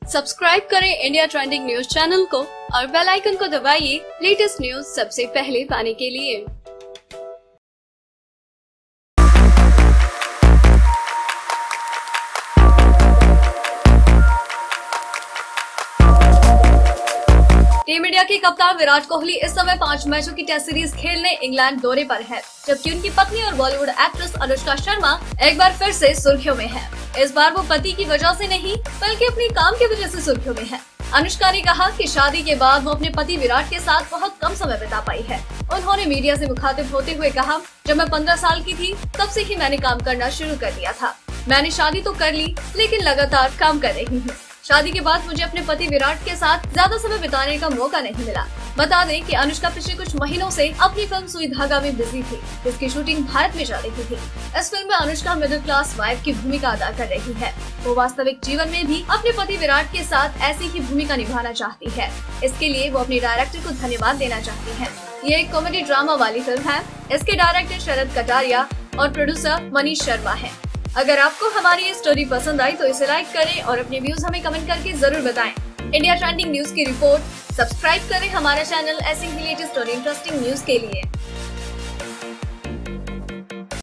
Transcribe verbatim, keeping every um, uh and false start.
Subscribe करें India trending news channel को और बेल आइकन को दबाइए लेटेस्ट न्यूज सबसे पहले पाने के लिए। टीम इंडिया के कप्तान विराट कोहली इस समय पांच मैचों की टेस्ट सीरीज खेलने इंग्लैंड दौरे पर है, जबकि उनकी पत्नी और बॉलीवुड एक्ट्रेस अनुष्का शर्मा एक बार फिर से सुर्खियों में है। इस बार वो पति की वजह से नहीं बल्कि अपने काम की वजह से सुर्खियों में है। अनुष्का ने कहा कि शादी के बाद वो अपने पति विराट के साथ बहुत कम समय बिता पाई है। उन्होंने मीडिया से मुखातिब होते हुए कहा, जब मैं पंद्रह साल की थी तब से ही मैंने काम करना शुरू कर दिया था। मैंने शादी तो कर ली लेकिन लगातार काम कर रही हूँ। शादी के बाद मुझे अपने पति विराट के साथ ज्यादा समय बिताने का मौका नहीं मिला। बता दें कि अनुष्का पिछले कुछ महीनों से अपनी फिल्म सुई धागा में बिजी थी, जिसकी शूटिंग भारत में चल रही थी। इस फिल्म में अनुष्का मिडिल क्लास वाइफ की भूमिका अदा कर रही है। वो वास्तविक जीवन में भी अपने पति विराट के साथ ऐसी ही भूमिका निभाना चाहती है। इसके लिए वो अपने डायरेक्टर को धन्यवाद देना चाहती है। ये एक कॉमेडी ड्रामा वाली फिल्म है। इसके डायरेक्टर शरत कटारिया और प्रोड्यूसर मनीष शर्मा है। अगर आपको हमारी ये स्टोरी पसंद आई तो इसे लाइक करें और अपने व्यूज हमें कमेंट करके जरूर बताएं। इंडिया ट्रेंडिंग न्यूज की रिपोर्ट। सब्सक्राइब करें हमारा चैनल ऐसे ही लेटेस्ट और इंटरेस्टिंग न्यूज के लिए।